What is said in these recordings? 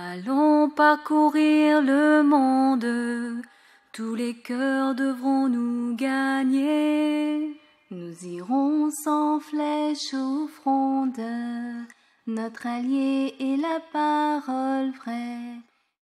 Allons parcourir le monde, tous les cœurs devront nous gagner. Nous irons sans flèche au front de notre allié et la parole vraie.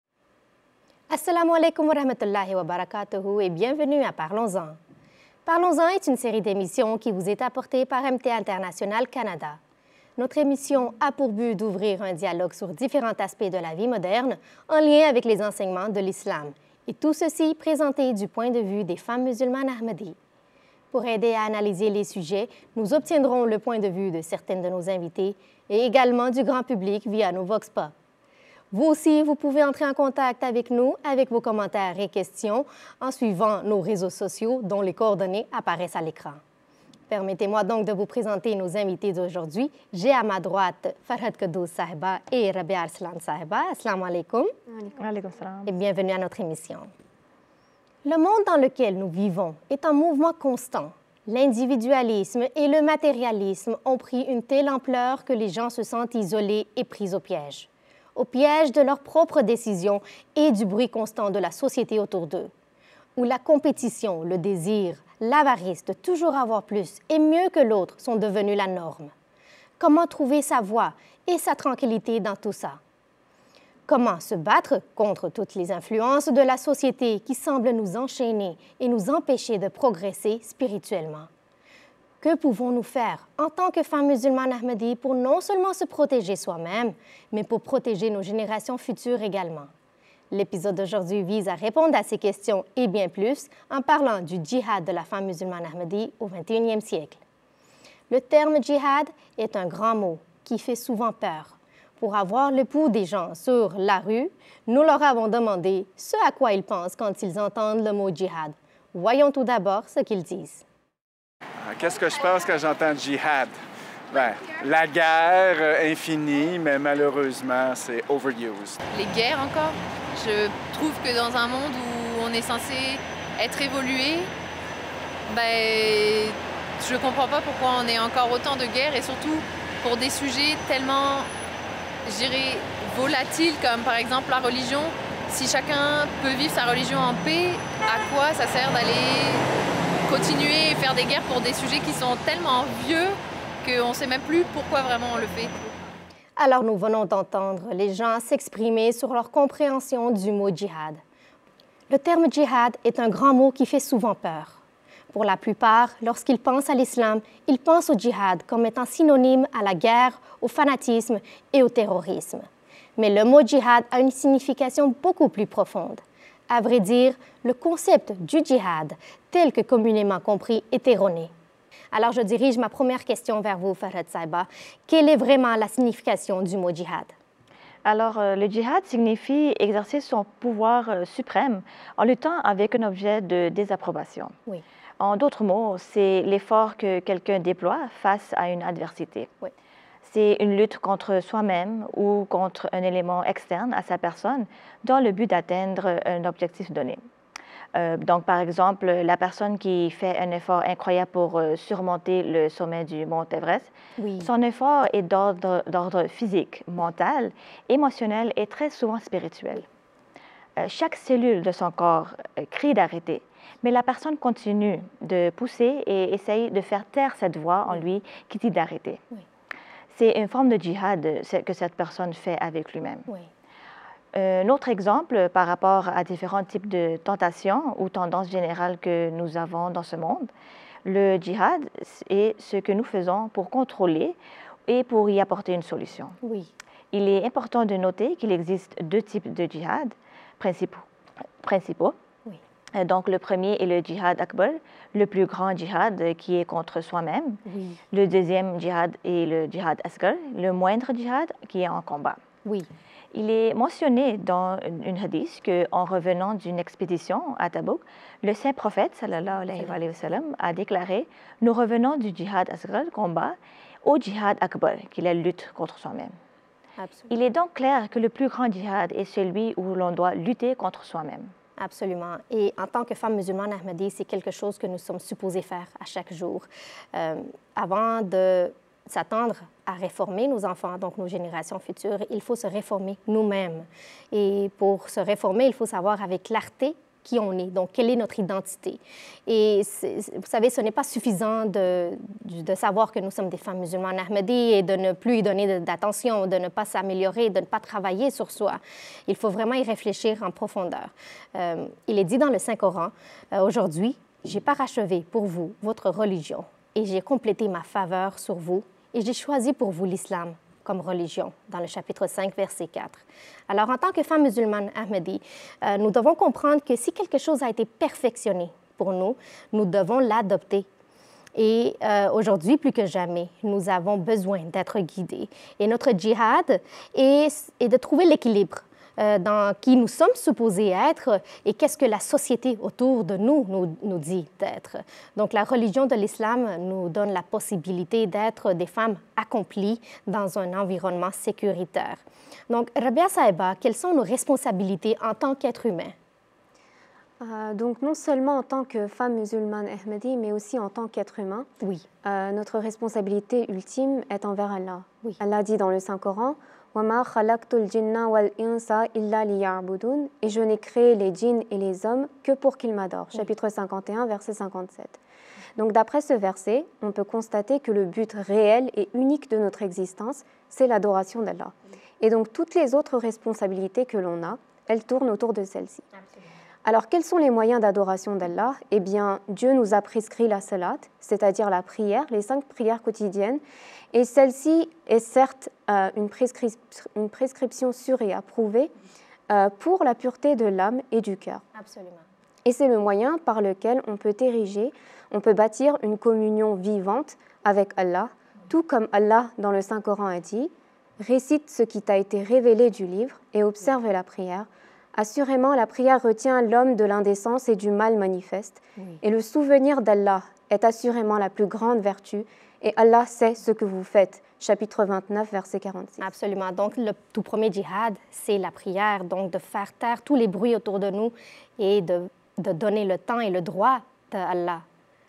Assalamu alaikum wa rahmatullahi wa barakatuhu et bienvenue à Parlons-en. Parlons-en est une série d'émissions qui vous est apportée par MT International Canada. Notre émission a pour but d'ouvrir un dialogue sur différents aspects de la vie moderne en lien avec les enseignements de l'islam, et tout ceci présenté du point de vue des femmes musulmanes Ahmadis. Pour aider à analyser les sujets, nous obtiendrons le point de vue de certaines de nos invités et également du grand public via nos Vox Pop. Vous aussi, vous pouvez entrer en contact avec nous avec vos commentaires et questions en suivant nos réseaux sociaux dont les coordonnées apparaissent à l'écran. Permettez-moi donc de vous présenter nos invités d'aujourd'hui. J'ai à ma droite Farhad Kaddouz Sahiba et Rabia Arslan Sahiba. Assalamu alaikum. Alaikum salam. Et bienvenue à notre émission. Le monde dans lequel nous vivons est en mouvement constant. L'individualisme et le matérialisme ont pris une telle ampleur que les gens se sentent isolés et pris au piège de leurs propres décisions et du bruit constant de la société autour d'eux, où la compétition, le désir, l'avarice de toujours avoir plus et mieux que l'autre sont devenus la norme. Comment trouver sa voie et sa tranquillité dans tout ça? Comment se battre contre toutes les influences de la société qui semblent nous enchaîner et nous empêcher de progresser spirituellement? Que pouvons-nous faire en tant que femmes musulmanes Ahmadis pour non seulement se protéger soi-même, mais pour protéger nos générations futures également? L'épisode d'aujourd'hui vise à répondre à ces questions et bien plus en parlant du djihad de la femme musulmane Ahmadie au XXIe siècle. Le terme djihad est un grand mot qui fait souvent peur. Pour avoir le pouls des gens sur la rue, nous leur avons demandé ce à quoi ils pensent quand ils entendent le mot djihad. Voyons tout d'abord ce qu'ils disent. Qu'est-ce que je pense quand j'entends djihad? Bien, la guerre infinie, mais malheureusement, c'est overused. Les guerres encore. Je trouve que dans un monde où on est censé être évolué, ben, je ne comprends pas pourquoi on est encore autant de guerres et surtout pour des sujets tellement, je dirais, volatiles comme par exemple la religion. Si chacun peut vivre sa religion en paix, à quoi ça sert d'aller continuer et faire des guerres pour des sujets qui sont tellement vieux qu'on ne sait même plus pourquoi vraiment on le fait. Alors nous venons d'entendre les gens s'exprimer sur leur compréhension du mot djihad. Le terme djihad est un grand mot qui fait souvent peur. Pour la plupart, lorsqu'ils pensent à l'islam, ils pensent au djihad comme étant synonyme à la guerre, au fanatisme et au terrorisme. Mais le mot djihad a une signification beaucoup plus profonde. À vrai dire, le concept du djihad, tel que communément compris, est erroné. Alors, je dirige ma première question vers vous, Farhad Sahiba. Quelle est vraiment la signification du mot djihad? Alors, le djihad signifie exercer son pouvoir suprême en luttant avec un objet de désapprobation. Oui. En d'autres mots, c'est l'effort que quelqu'un déploie face à une adversité. Oui. C'est une lutte contre soi-même ou contre un élément externe à sa personne dans le but d'atteindre un objectif donné. Donc, par exemple, la personne qui fait un effort incroyable pour surmonter le sommet du mont Everest, Oui. son effort est d'ordre physique, mental, émotionnel et très souvent spirituel. Chaque cellule de son corps crie d'arrêter, mais la personne continue de pousser et essaye de faire taire cette voix en lui qui dit d'arrêter. Oui. C'est une forme de djihad que cette personne fait avec lui-même. Oui. Un autre exemple par rapport à différents types de tentations ou tendances générales que nous avons dans ce monde, le djihad est ce que nous faisons pour contrôler et pour y apporter une solution. Oui. Il est important de noter qu'il existe deux types de djihad principaux. Oui. Donc, le premier est le djihad akbar, le plus grand djihad qui est contre soi-même. Oui. Le deuxième djihad est le djihad asghar, le moindre djihad qui est en combat. Oui. Il est mentionné dans une hadith qu'en revenant d'une expédition à Tabouk, le saint prophète sallallahu alayhi wa sallam a déclaré « Nous revenons du djihad asghar, combat, au djihad akbar, qui est la lutte contre soi-même ». Il est donc clair que le plus grand djihad est celui où l'on doit lutter contre soi-même. Absolument. Et en tant que femme musulmane Ahmadie, c'est quelque chose que nous sommes supposés faire à chaque jour. Avant de s'attendre à réformer nos enfants, donc nos générations futures, il faut se réformer nous-mêmes. Et pour se réformer, il faut savoir avec clarté qui on est, donc quelle est notre identité. Et vous savez, ce n'est pas suffisant de savoir que nous sommes des femmes musulmanes Ahmadis et de ne plus y donner d'attention, de ne pas s'améliorer, de ne pas travailler sur soi. Il faut vraiment y réfléchir en profondeur. Il est dit dans le Saint-Coran, aujourd'hui, j'ai parachevé pour vous votre religion et j'ai complété ma faveur sur vous et j'ai choisi pour vous l'islam comme religion, dans le chapitre 5, verset 4. Alors, en tant que femmes musulmanes Ahmadis, nous devons comprendre que si quelque chose a été perfectionné pour nous, nous devons l'adopter. Et aujourd'hui, plus que jamais, nous avons besoin d'être guidés. Et notre djihad est de trouver l'équilibre dans qui nous sommes supposés être et qu'est-ce que la société autour de nous dit d'être. Donc, la religion de l'islam nous donne la possibilité d'être des femmes accomplies dans un environnement sécuritaire. Donc, Rabia Sahiba, quelles sont nos responsabilités en tant qu'être humain? Donc, non seulement en tant que femme musulmane Ahmadi, mais aussi en tant qu'être humain. Oui. Notre responsabilité ultime est envers Allah. Oui. Allah dit dans le Saint-Coran, وَمَا خَلَقْتُ الْجِنَّ وَالْإِنسَ إِلَّا لِيَعْبُدُونَ et je n'ai créé les djinns et les hommes que pour qu'ils m'adorent. Oui. Chapitre 51, verset 57. Donc, d'après ce verset, on peut constater que le but réel et unique de notre existence, c'est l'adoration d'Allah. Oui. Et donc, toutes les autres responsabilités que l'on a, elles tournent autour de celle-ci. Absolument. Alors, quels sont les moyens d'adoration d'Allah? Eh bien, Dieu nous a prescrit la salat, c'est-à-dire la prière, les 5 prières quotidiennes. Et celle-ci est certes une prescription sûre et approuvée pour la pureté de l'âme et du cœur. Absolument. Et c'est le moyen par lequel on peut bâtir une communion vivante avec Allah, tout comme Allah, dans le Saint-Coran, a dit « Récite ce qui t'a été révélé du livre et observe la prière. Assurément, la prière retient l'homme de l'indécence et du mal manifeste. Oui. Et le souvenir d'Allah est assurément la plus grande vertu. Et Allah sait ce que vous faites. » Chapitre 29, verset 46. Absolument. Donc, le tout premier djihad, c'est la prière. Donc, de faire taire tous les bruits autour de nous et de donner le temps et le droit d'Allah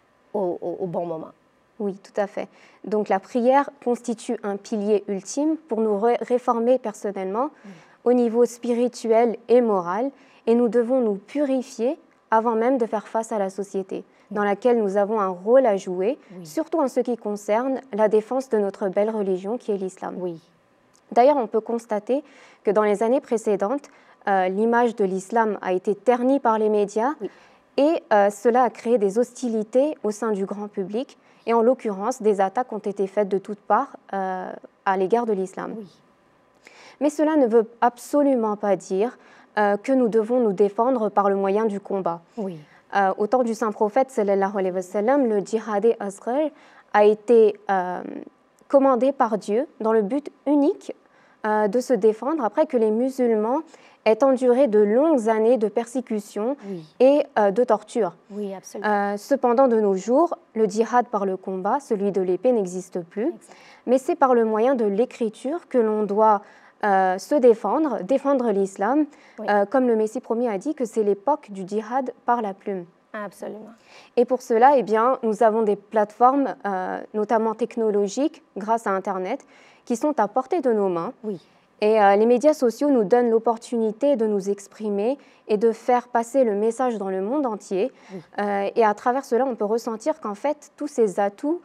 au bon moment. Oui, tout à fait. Donc, la prière constitue un pilier ultime pour nous réformer personnellement, au niveau spirituel et moral, et nous devons nous purifier avant même de faire face à la société, dans laquelle nous avons un rôle à jouer, surtout en ce qui concerne la défense de notre belle religion qui est l'islam. Oui. D'ailleurs, on peut constater que dans les années précédentes, l'image de l'islam a été ternie par les médias et cela a créé des hostilités au sein du grand public, et en l'occurrence, des attaques ont été faites de toutes parts à l'égard de l'islam. Oui. Mais cela ne veut absolument pas dire que nous devons nous défendre par le moyen du combat. Oui. Au temps du saint prophète, sallallahu alayhi wa sallam, le djihad asghar a été commandé par Dieu dans le but unique de se défendre après que les musulmans aient enduré de longues années de persécution et de torture. Oui, absolument. Cependant, de nos jours, le djihad par le combat, celui de l'épée, n'existe plus. Mais c'est par le moyen de l'écriture que l'on doit se défendre l'islam, comme le Messie promis a dit que c'est l'époque du djihad par la plume. Absolument. Et pour cela, eh bien, nous avons des plateformes, notamment technologiques, grâce à Internet, qui sont à portée de nos mains. Oui. Et les médias sociaux nous donnent l'opportunité de nous exprimer et de faire passer le message dans le monde entier. Oui. Et à travers cela, on peut ressentir qu'en fait, tous ces atouts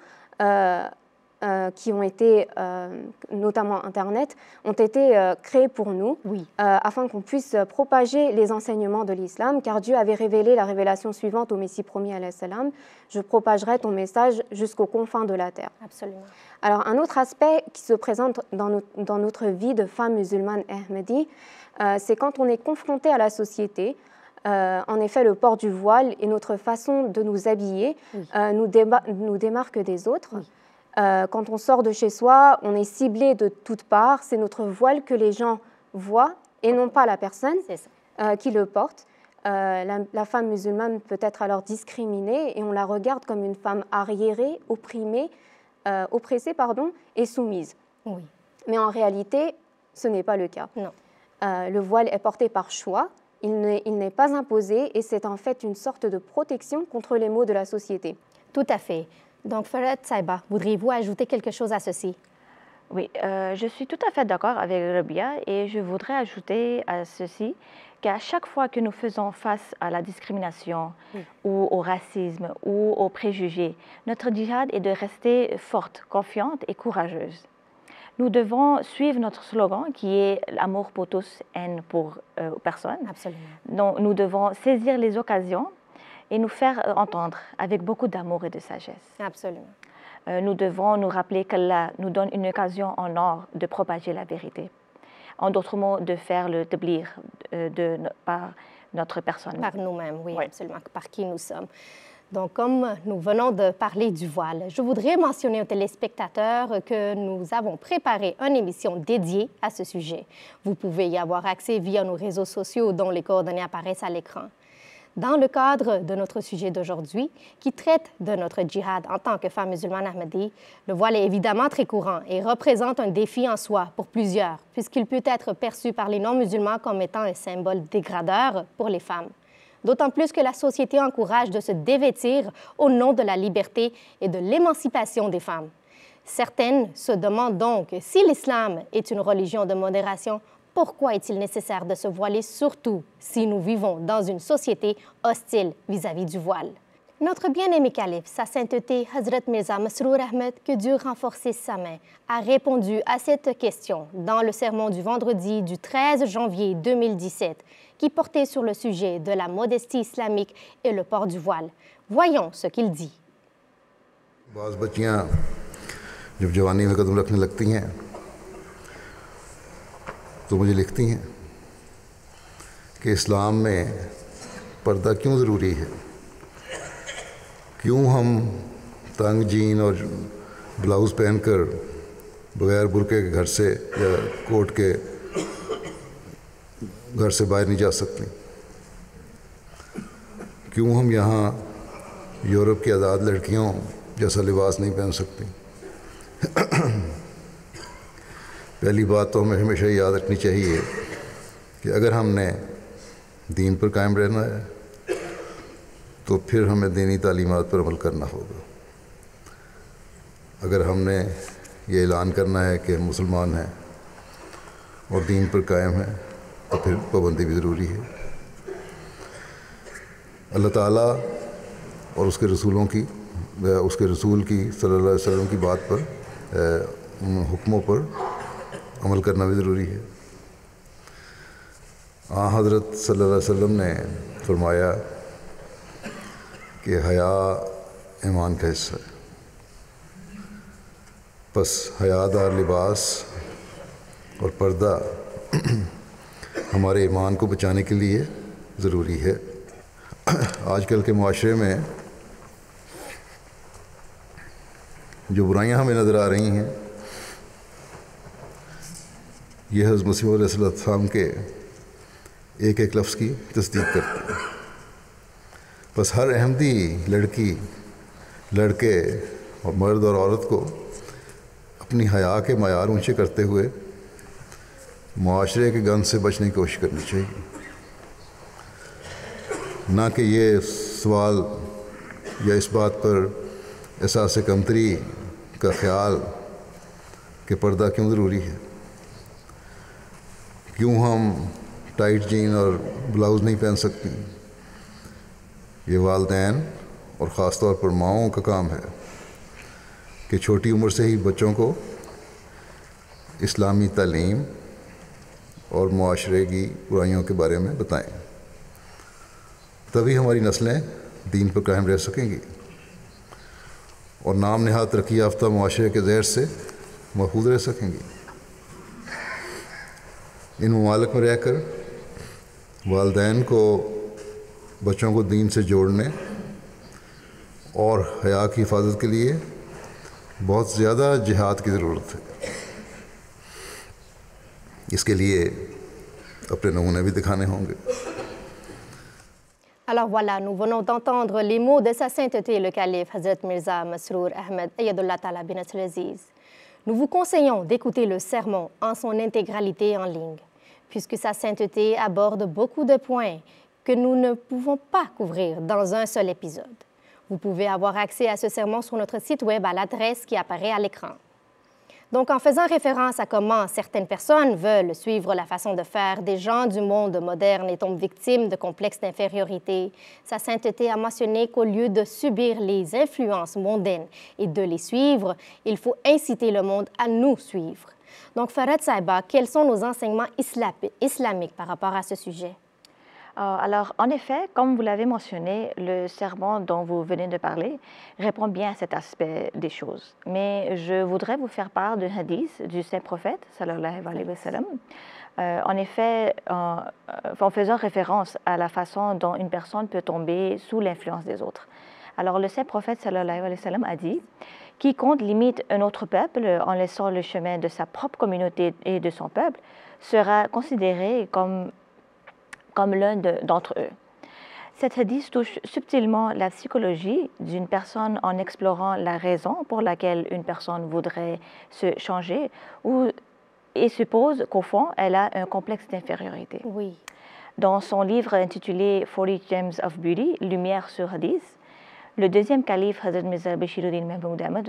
qui ont été, notamment Internet, ont été créés pour nous, afin qu'on puisse propager les enseignements de l'islam, car Dieu avait révélé la révélation suivante au Messie promis, alayhi salam, « Je propagerai ton message jusqu'aux confins de la terre ». Absolument. Alors, un autre aspect qui se présente dans notre vie de femme musulmane Ahmadi, c'est quand on est confronté à la société. En effet, le port du voile et notre façon de nous habiller nous démarque des autres. Oui. Quand on sort de chez soi, on est ciblé de toutes parts. C'est notre voile que les gens voient et non pas la personne qui le porte. La femme musulmane peut être alors discriminée et on la regarde comme une femme arriérée, oppressée et soumise. Oui. Mais en réalité, ce n'est pas le cas. Non. Le voile est porté par choix, il n'est pas imposé et c'est en fait une sorte de protection contre les maux de la société. Tout à fait. Donc, Farhat Sahiba, voudriez-vous ajouter quelque chose à ceci? Oui, je suis tout à fait d'accord avec Rabia et je voudrais ajouter à ceci qu'à chaque fois que nous faisons face à la discrimination ou au racisme ou aux préjugés, notre djihad est de rester forte, confiante et courageuse. Nous devons suivre notre slogan qui est l'amour pour tous, haine pour personne. Absolument. Donc, nous devons saisir les occasions et nous faire entendre avec beaucoup d'amour et de sagesse. Absolument. Nous devons nous rappeler qu'Allah nous donne une occasion en or de propager la vérité. En d'autres mots, de faire le tablir par notre personne. Par nous-mêmes, oui, Oui. absolument, par qui nous sommes. Donc, comme nous venons de parler du voile, je voudrais mentionner aux téléspectateurs que nous avons préparé une émission dédiée à ce sujet. Vous pouvez y avoir accès via nos réseaux sociaux dont les coordonnées apparaissent à l'écran. Dans le cadre de notre sujet d'aujourd'hui, qui traite de notre djihad en tant que femme musulmane ahmadi, le voile est évidemment très courant et représente un défi en soi pour plusieurs, puisqu'il peut être perçu par les non-musulmans comme étant un symbole dégradeur pour les femmes. D'autant plus que la société encourage de se dévêtir au nom de la liberté et de l'émancipation des femmes. Certaines se demandent donc si l'islam est une religion de modération, pourquoi est-il nécessaire de se voiler, surtout si nous vivons dans une société hostile vis-à-vis du voile? Notre bien-aimé calife, sa sainteté Hazrat Mirza Masroor Ahmed, que Dieu renforce sa main, a répondu à cette question dans le sermon du vendredi du 13 janvier 2017, qui portait sur le sujet de la modestie islamique et le port du voile. Voyons ce qu'il dit. بعض بچیاں جب جوانی میں قدم رکھنے لگتی ہیں تو مجھے لکھتی ہیں کہ اسلام میں پردہ کیوں ضروری ہے، کیوں ہم تنگ جین اور بلاؤز پہن کر بغیر برقعے کے گھر سے یا کوٹ کے گھر سے باہر نہیں جا سکتے، کیوں ہم یہاں یورپ کی آزاد لڑکیوں جیسا لباس نہیں پہن سکتے۔ پہلی بات تو ہمیں ہمیشہ یاد رکھنی چاہیے کہ اگر ہم نے دین پر قائم رہنا ہے تو پھر ہمیں دینی تعلیمات پر عمل کرنا ہوگا۔ اگر ہم نے یہ اعلان کرنا ہے کہ ہم مسلمان ہیں اور دین پر قائم ہیں تو پھر پابندی بھی ضروری ہے۔ اللہ تعالیٰ اور اس کے رسول کی صلی اللہ علیہ وسلم کی بات پر حکموں پر عمل کرنا بھی ضروری ہے۔ حضرت صلی اللہ علیہ وسلم نے فرمایا کہ حیا ایمان کا حصہ ہے، بس حیا دار لباس اور پردہ ہمارے ایمان کو بچانے کے لیے ضروری ہے۔ آج کل کے معاشرے میں جو برائیاں ہمیں نظر آ رہی ہیں یہ حضرت مسیح علیہ السلام کے ایک ایک لفظ کی تصدیق کرتے ہیں۔ بس ہر احمدی لڑکی، لڑکے اور مرد اور عورت کو اپنی حیا کے معیار اونچے کرتے ہوئے معاشرے کے گند سے بچنے کی کوشش کرنی چاہیے، نہ کہ یہ سوال یا اس بات پر احساس کمتری کا خیال کہ پردہ کیوں ضروری ہے، کیوں ہم ٹائٹ جین اور بلاؤز نہیں پہن سکتے۔ یہ والدین اور خاص طور پر ماؤں کا کام ہے کہ چھوٹی عمر سے ہی بچوں کو اسلامی تعلیم اور معاشرے کی برائیوں کے بارے میں بتائیں، تبھی ہماری نسلیں دین پر قائم رہ سکیں گی اور نام نہاد ترقی یافتہ معاشرے کے زہر سے محفوظ رہ سکیں گی۔ ان ممالک میں رہ کر والدین کو بچوں کو دین سے جوڑنے اور حیا کی حفاظت کے لیے بہت زیادہ جہاد کی ضرورت ہے۔ اس کے لیے اپنے نمونے بھی دکھانے ہوں گے۔ Alors voilà, nous venons d'entendre les mots de sa sainteté, le calife Hazrat Mirza Masroor Ahmed Ayadullah Ta'ala bin Abdulaziz. Nous vous conseillons d'écouter le sermon en son intégralité en ligne, puisque sa sainteté aborde beaucoup de points que nous ne pouvons pas couvrir dans un seul épisode. Vous pouvez avoir accès à ce sermon sur notre site web à l'adresse qui apparaît à l'écran. Donc, en faisant référence à comment certaines personnes veulent suivre la façon de faire des gens du monde moderne et tombent victimes de complexes d'infériorité, Sa Sainteté a mentionné qu'au lieu de subir les influences mondaines et de les suivre, il faut inciter le monde à nous suivre. Donc, Farad Sahiba, quels sont nos enseignements islamiques par rapport à ce sujet? Alors, en effet, comme vous l'avez mentionné, le sermon dont vous venez de parler répond bien à cet aspect des choses. Mais je voudrais vous faire part d'un hadith du saint prophète, sallallahu alayhi wa sallam. En effet, en faisant référence à la façon dont une personne peut tomber sous l'influence des autres. Alors, le saint prophète, sallallahu alayhi wa sallam, a dit « Quiconque limite un autre peuple en laissant le chemin de sa propre communauté et de son peuple sera considéré comme l'un d'entre eux. » Cette hadith touche subtilement la psychologie d'une personne en explorant la raison pour laquelle une personne voudrait se changer et suppose qu'au fond, elle a un complexe d'infériorité. Oui. Dans son livre intitulé 40 Gems of Beauty, Lumière sur hadith, le deuxième calife, Hazrat Mirza Bashiruddin Mahmoud Ahmad,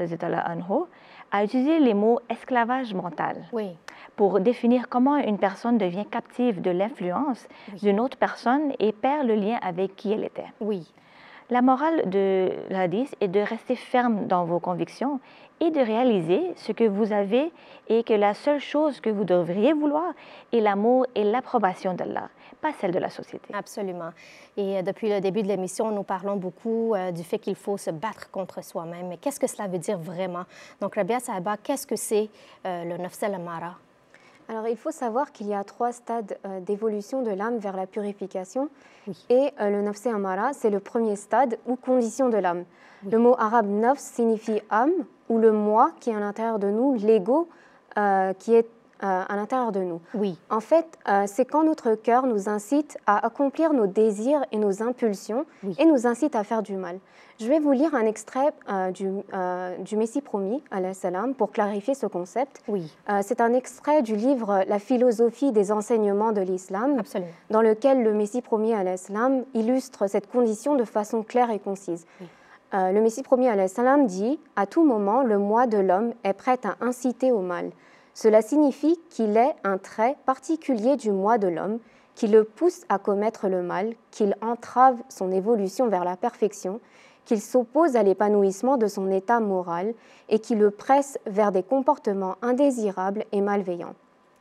a utilisé les mots esclavage mental. Oui. Pour définir comment une personne devient captive de l'influence d'une autre personne et perd le lien avec qui elle était. Oui. La morale de l'hadith est de rester ferme dans vos convictions et de réaliser ce que vous avez et que la seule chose que vous devriez vouloir est l'amour et l'approbation d'Allah, pas celle de la société. Absolument. Et depuis le début de l'émission, nous parlons beaucoup du fait qu'il faut se battre contre soi-même. Mais qu'est-ce que cela veut dire vraiment? Donc, Rabia Sahiba, qu'est-ce que c'est le nafs al-amara? Alors, il faut savoir qu'il y a 3 stades d'évolution de l'âme vers la purification. Et le nafs amara, c'est le premier stade ou condition de l'âme. Le mot arabe nafs signifie âme ou le moi qui est à l'intérieur de nous, l'ego qui est à l'intérieur de nous. Oui. En fait, c'est quand notre cœur nous incite à accomplir nos désirs et nos impulsions et nous incite à faire du mal. Je vais vous lire un extrait du Messie promis, alayhi salam, pour clarifier ce concept. Oui. C'est un extrait du livre La philosophie des enseignements de l'islam, Absolument. dans lequel le Messie promis, alayhi salam, illustre cette condition de façon claire et concise. Oui. Le Messie promis, alayhi salam, dit « À tout moment, le moi de l'homme est prêt à inciter au mal. Cela signifie qu'il est un trait particulier du moi de l'homme qui le pousse à commettre le mal, qu'il entrave son évolution vers la perfection, qu'il s'oppose à l'épanouissement de son état moral et qui le presse vers des comportements indésirables et malveillants. »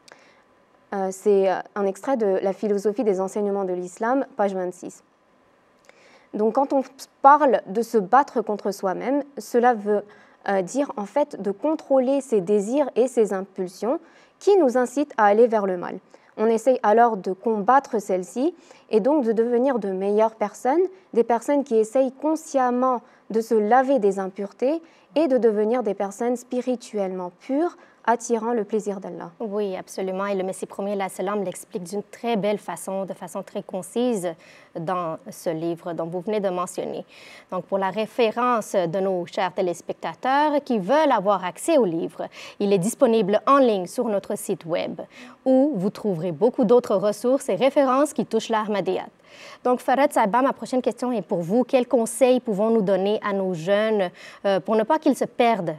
C'est un extrait de La philosophie des enseignements de l'islam, page 26. Donc quand on parle de se battre contre soi-même, cela veut dire en fait de contrôler ses désirs et ses impulsions qui nous incitent à aller vers le mal. On essaye alors de combattre celles-ci et donc de devenir de meilleures personnes, des personnes qui essayent consciemment de se laver des impuretés et de devenir des personnes spirituellement pures, attirant le plaisir d'Allah. Oui, absolument. Et le Messie promis, alayhi salam, l'explique d'une très belle façon, de façon très concise dans ce livre dont vous venez de mentionner. Donc, pour la référence de nos chers téléspectateurs qui veulent avoir accès au livre, il est disponible en ligne sur notre site web où vous trouverez beaucoup d'autres ressources et références qui touchent l'Ahmadiyyat. Donc, Farad Sahiba, ma prochaine question est pour vous. Quels conseils pouvons-nous donner à nos jeunes pour ne pas qu'ils se perdent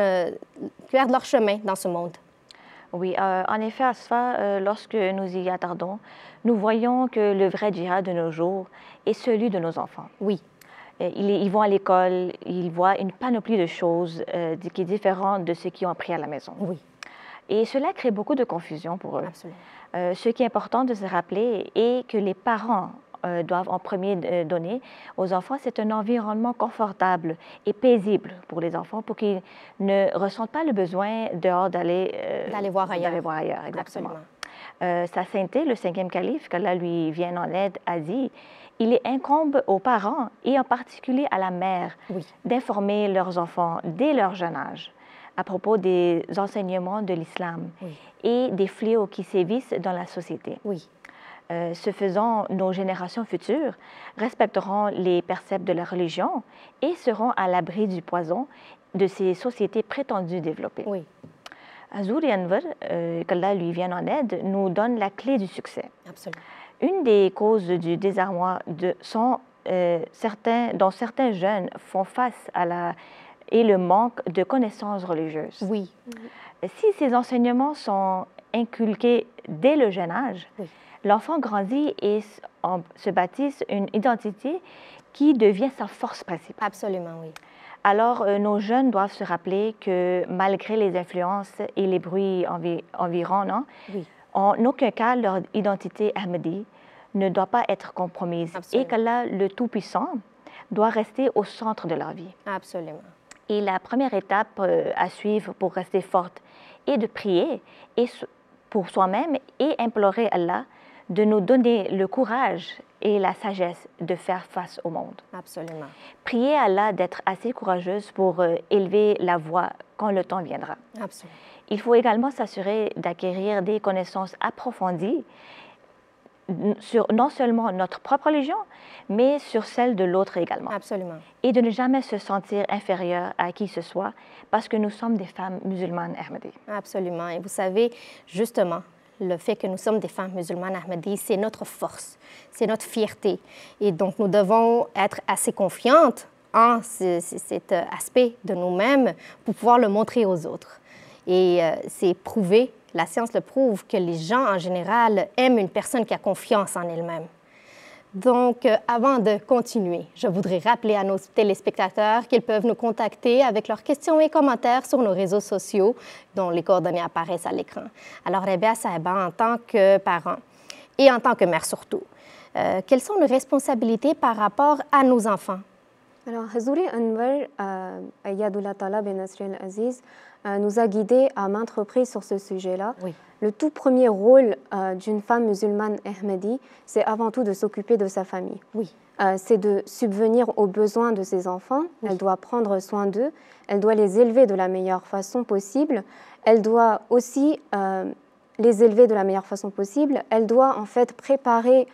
perdent leur chemin dans ce monde? Oui, en effet, Asfa, lorsque nous y attardons, nous voyons que le vrai djihad de nos jours est celui de nos enfants. Oui. Ils vont à l'école, ils voient une panoplie de choses qui est différente de ce qu'ils ont appris à la maison. Oui. Et cela crée beaucoup de confusion pour eux. Absolument. Ce qui est important de se rappeler est que les parents doivent en premier donner aux enfants, c'est un environnement confortable et paisible pour les enfants pour qu'ils ne ressentent pas le besoin dehors d'aller voir ailleurs. D'aller voir ailleurs, exactement. Absolument. Sa sainteté, le 5e calife, qu'Allah lui vienne en aide, a dit « Il incombe aux parents et en particulier à la mère d'informer leurs enfants dès leur jeune âge à propos des enseignements de l'islam et des fléaux qui sévissent dans la société. » Oui. Ce faisant, nos générations futures respecteront les préceptes de la religion et seront à l'abri du poison de ces sociétés prétendues développées. Oui. Azur et Anwar, qu'Allah lui vienne en aide, nous donne la clé du succès. Absolument. Une des causes du désarroi dont certains jeunes font face et le manque de connaissances religieuses. Oui. Si ces enseignements sont inculqués dès le jeune âge, Oui. l'enfant grandit et se bâtisse une identité qui devient sa force principale. Absolument, oui. Alors, nos jeunes doivent se rappeler que malgré les influences et les bruits environnants, Oui. en aucun cas leur identité ahmadi ne doit pas être compromise. Absolument. Et qu'Allah, le Tout-Puissant, doit rester au centre de leur vie. Absolument. Et la première étape à suivre pour rester forte est de prier pour soi-même et implorer Allah de nous donner le courage et la sagesse de faire face au monde. Absolument. Priez Allah d'être assez courageuse pour élever la voix quand le temps viendra. Absolument. Il faut également s'assurer d'acquérir des connaissances approfondies sur non seulement notre propre religion, mais sur celle de l'autre également. Absolument. Et de ne jamais se sentir inférieur à qui que ce soit parce que nous sommes des femmes musulmanes ahmadis. Absolument. Et vous savez, justement, le fait que nous sommes des femmes musulmanes ahmadis, c'est notre force, c'est notre fierté. Et donc, nous devons être assez confiantes en cet aspect de nous-mêmes pour pouvoir le montrer aux autres. Et c'est prouvé, la science le prouve, que les gens en général aiment une personne qui a confiance en elle-même. Donc, avant de continuer, je voudrais rappeler à nos téléspectateurs qu'ils peuvent nous contacter avec leurs questions et commentaires sur nos réseaux sociaux, dont les coordonnées apparaissent à l'écran. Alors, Rabia Sahiba, en tant que parent et en tant que mère surtout, quelles sont nos responsabilités par rapport à nos enfants? Alors, Hazouri Anwar, Ayadullah Talab et Nasri al-Aziz, nous a guidés à maintes reprises sur ce sujet-là. Oui. Le tout premier rôle d'une femme musulmane ahmadi, c'est avant tout de s'occuper de sa famille. Oui. C'est de subvenir aux besoins de ses enfants. Oui. Elle doit prendre soin d'eux. Elle doit les élever de la meilleure façon possible. Elle doit aussi les élever de la meilleure façon possible. Elle doit en fait préparer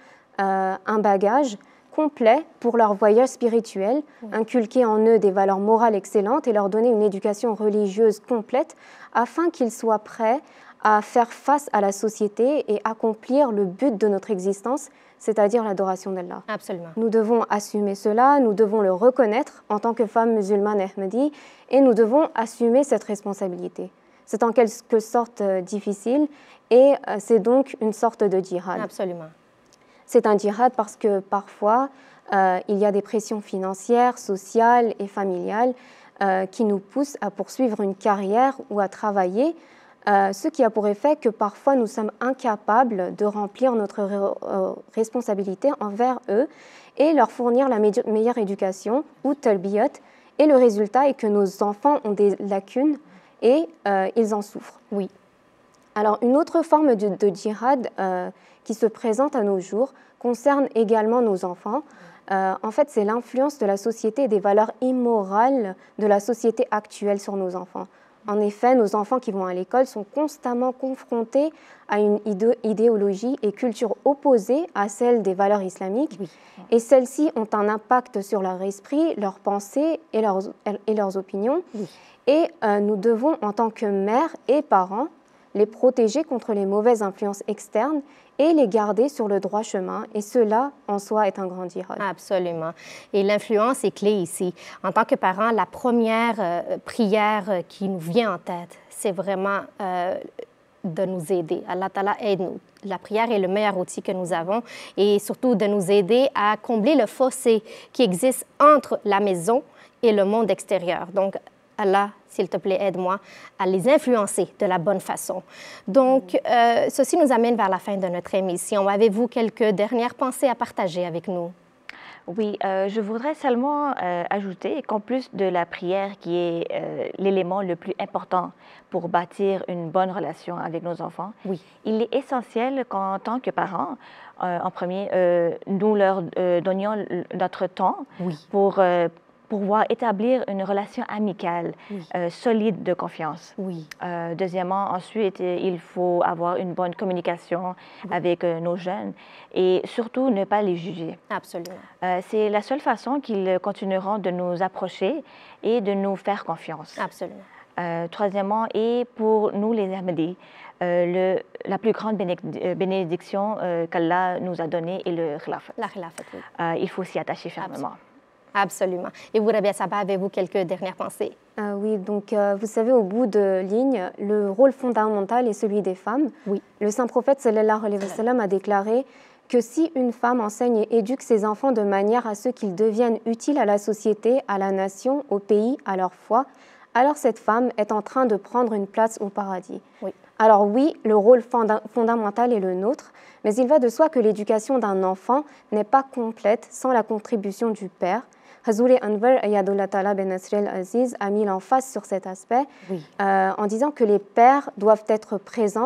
un bagage complet pour leur voyage spirituel, inculquer en eux des valeurs morales excellentes et leur donner une éducation religieuse complète afin qu'ils soient prêts à faire face à la société et accomplir le but de notre existence, c'est-à-dire l'adoration d'Allah. Absolument. Nous devons assumer cela, nous devons le reconnaître en tant que femmes musulmanes ahmadis et nous devons assumer cette responsabilité. C'est en quelque sorte difficile et c'est donc une sorte de djihad. Absolument. C'est un djihad parce que parfois, il y a des pressions financières, sociales et familiales qui nous poussent à poursuivre une carrière ou à travailler, ce qui a pour effet que parfois nous sommes incapables de remplir notre responsabilité envers eux et leur fournir la meilleure éducation ou talbiyat. Et le résultat est que nos enfants ont des lacunes et ils en souffrent. Oui. Alors, une autre forme de djihad qui se présente à nos jours concerne également nos enfants. En fait, c'est l'influence de la société et des valeurs immorales de la société actuelle sur nos enfants. En effet, nos enfants qui vont à l'école sont constamment confrontés à une idéologie et culture opposée à celle des valeurs islamiques. Oui. Et celles-ci ont un impact sur leur esprit, leurs pensées et leurs opinions. Oui. Et nous devons, en tant que mères et parents, les protéger contre les mauvaises influences externes et les garder sur le droit chemin. Et cela, en soi, est un grand djihad. Absolument. Et l'influence est clé ici. En tant que parents, la première prière qui nous vient en tête, c'est vraiment de nous aider. Allah Ta'ala aide-nous. La prière est le meilleur outil que nous avons et surtout de nous aider à combler le fossé qui existe entre la maison et le monde extérieur. Donc, Allah, s'il te plaît, aide-moi à les influencer de la bonne façon. Donc, ceci nous amène vers la fin de notre émission. Avez-vous quelques dernières pensées à partager avec nous? Oui, je voudrais seulement ajouter qu'en plus de la prière qui est l'élément le plus important pour bâtir une bonne relation avec nos enfants, oui. Il est essentiel qu'en tant que parents, en premier, nous leur donnions notre temps oui. pour pouvoir établir une relation amicale, oui. solide de confiance. Oui. Deuxièmement, ensuite, il faut avoir une bonne communication avec nos jeunes et surtout ne pas les juger. Absolument. C'est la seule façon qu'ils continueront de nous approcher et de nous faire confiance. Absolument. Troisièmement, et pour nous les Ahmadis, la plus grande bénédiction qu'Allah nous a donnée est le khilafat. La khilafat, oui. Il faut s'y attacher fermement. Absolument. Et vous, Rabia Saba, avez-vous quelques dernières pensées? Oui, donc vous savez, au bout de ligne, le rôle fondamental est celui des femmes. Oui. Le saint prophète sallallahu alayhi wa sallam a déclaré que si une femme enseigne et éduque ses enfants de manière à ce qu'ils deviennent utiles à la société, à la nation, au pays, à leur foi, alors cette femme est en train de prendre une place au paradis. Oui. Alors oui, le rôle fondamental est le nôtre, mais il va de soi que l'éducation d'un enfant n'est pas complète sans la contribution du père. Hazouri Anwar Ayadullah Ta'ala Ben Nasr al-Aziz a mis l'emphase sur cet aspect en disant que les pères doivent être présents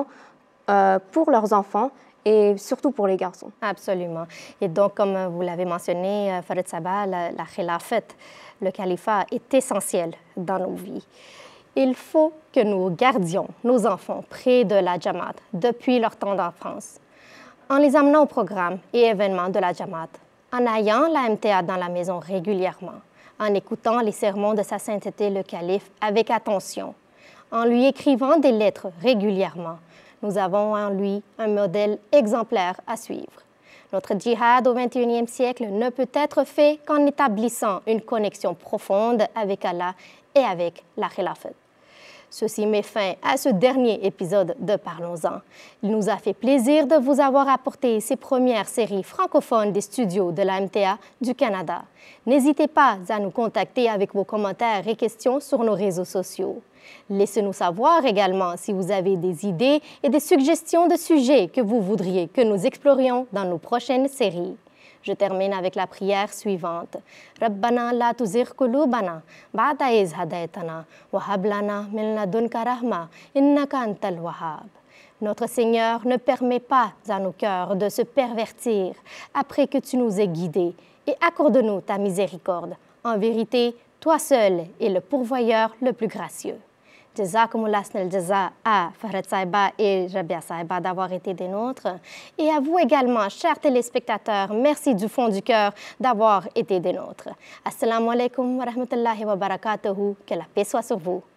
pour leurs enfants et surtout pour les garçons. Absolument. Et donc, comme vous l'avez mentionné, Farid Saba, la khilafat, le califat est essentiel dans nos vies. Il faut que nous gardions nos enfants près de la Jamaat depuis leur temps d'enfance, en les amenant aux programmes et événements de la Jamaat, en ayant la MTA dans la maison régulièrement, en écoutant les sermons de sa sainteté le calife avec attention, en lui écrivant des lettres régulièrement. Nous avons en lui un modèle exemplaire à suivre. Notre djihad au XXIe siècle ne peut être fait qu'en établissant une connexion profonde avec Allah et avec la khilafat. Ceci met fin à ce dernier épisode de Parlons-en. Il nous a fait plaisir de vous avoir apporté ces premières séries francophones des studios de la MTA du Canada. N'hésitez pas à nous contacter avec vos commentaires et questions sur nos réseaux sociaux. Laissez-nous savoir également si vous avez des idées et des suggestions de sujets que vous voudriez que nous explorions dans nos prochaines séries. Je termine avec la prière suivante. Rabbana la tuzigh qulubana ba'da iz hadaytana wa hab lana min ladunka rahma innaka antal wahhab. Notre Seigneur, ne permet pas à nos cœurs de se pervertir après que tu nous aies guidés et accorde-nous ta miséricorde. En vérité, toi seul es le pourvoyeur le plus gracieux. Jazakumullah snel jaza à Farid Saba et Rabia Saba d'avoir été des nôtres. Et à vous également, chers téléspectateurs, merci du fond du cœur d'avoir été des nôtres. Assalamu alaikum wa rahmatullahi wa barakatuhu. Que la paix soit sur vous.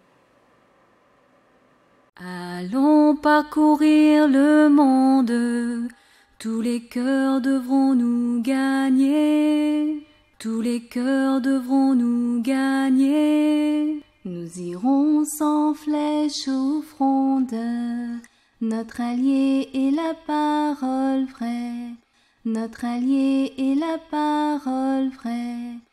Allons parcourir le monde, tous les cœurs devront nous gagner, tous les cœurs devront nous gagner. Nous irons sans flèche au front de notre allié est la parole vraie, notre allié est la parole vraie.